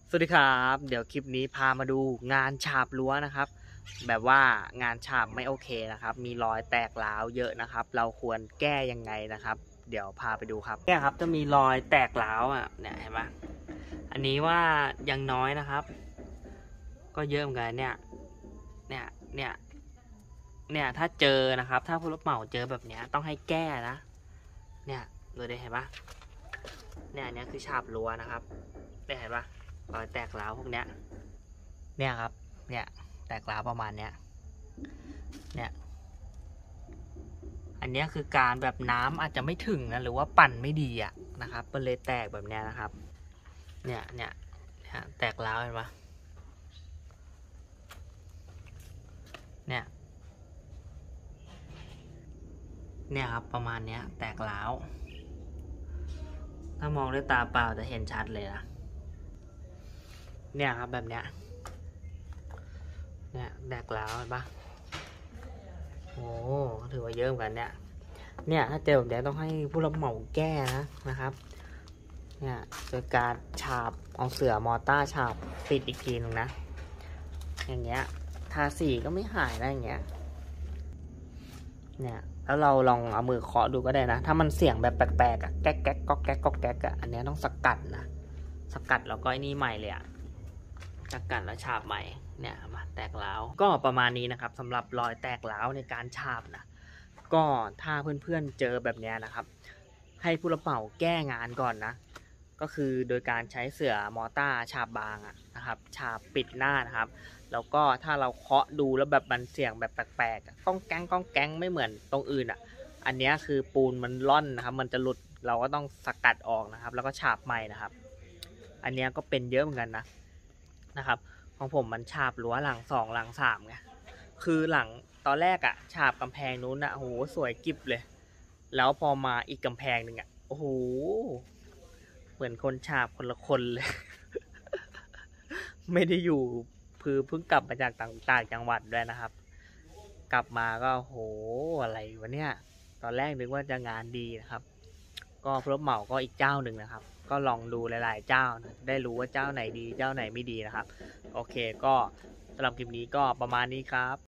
สวัสดีครับเดี๋ยวคลิปนี้พามาดูงานฉาบรั้วนะครับ แบบว่างานฉาบไม่โอเคนะครับมีรอยแตกร้าวเยอะนะครับเราควรแก้ยังไงนะครับ เดี๋ยวพาไปดูครับเนี่ยครับจะมีรอยแตกร้าวอ่ะเนี่ยเห็นไหมอันนี้ว่ายังน้อยนะครับ ก็เยอะเหมือนกันเนี่ยถ้าเจอนะครับถ้าผู้รับเหมาเจอแบบเนี้ยต้องให้แก้นะเนี่ยดูได้เห็นปะเนี่ยอันนี้คือฉาบรั้วนะครับได้เห็นปะรอยแตกร้าวพวกเนี้ยเนี่ยครับเนี่ยแตกร้าวประมาณเนี้ยเนี่ยอันนี้คือการแบบน้ำอาจจะไม่ถึงนะหรือว่าปั่นไม่ดีอ่ะนะครับมันเลยแตกแบบเนี้ยนะครับเนี่ยแตกร้าวเห็นปะเนี่ยครับประมาณเนี้ยแตกร้าวถ้ามองด้วยตาเปล่าจะเห็นชัดเลยนะเนี่ยครับแบบเนี้ยเนี่ยแตกร้าวเห็นปะโอ้ถือว่าเยอะเหมือนกันเนี่ยถ้าเจอแบบนี้ต้องให้ผู้รับเหมาแก้นะครับเนี่ยโดยการฉาบเอาเสื่อมอต้าฉาบปิดอีกทีนึงนะอย่างเงี้ยทาสีก็ไม่หายนะอย่างเงี้ยเนี่ยแล้วเราลองเอามือเคาะดูก็ได้นะถ้ามันเสียงแบบแปลกๆอะแก๊กแก๊กก๊อกแก๊กก๊อกแก๊กอะอันนี้ต้องสกัดนะสกัดแล้วก็ไอ้นี่ใหม่เลยอะสกัดแล้วฉาบใหม่เนี่ยมาแตกร้าวก็ประมาณนี้นะครับสำหรับรอยแตกร้าวในการฉาบนะก็ถ้าเพื่อนๆเจอแบบนี้นะครับให้ผู้รับเหมาแก้งานก่อนนะก็คือโดยการใช้เสื่อมอต้าฉาบบางนะครับฉาบปิดหน้านะครับแล้วก็ถ้าเราเคาะดูแล้วแบบมันเสียงแบบแปลกๆก้องแก๊งก้องแก๊งไม่เหมือนตรงอื่นอันนี้คือปูนมันร่อนนะครับมันจะหลุดเราก็ต้องสกัดออกนะครับแล้วก็ฉาบใหม่นะครับอันนี้ก็เป็นเยอะเหมือนกันนะครับของผมมันฉาบรั้วหลัง2หลัง3ไงคือหลังตอนแรกฉาบกำแพงนู้นโอ้โหสวยกิบเลยแล้วพอมาอีกกำแพงหนึ่งโอ้โหเหมือนคนฉาบคนละคนเลย ไม่ได้อยู่คือเพิ่งกลับมาจากต่างจังหวัดด้วยนะครับกลับมาก็โหอะไรวะเนี่ยตอนแรกนึกว่าจะงานดีนะครับก็ผู้รับเหมาก็อีกเจ้าหนึ่งนะครับก็ลองดูหลายๆเจ้านะได้รู้ว่าเจ้าไหนดีเจ้าไหนไม่ดีนะครับโอเคก็สำหรับคลิปนี้ก็ประมาณนี้ครับ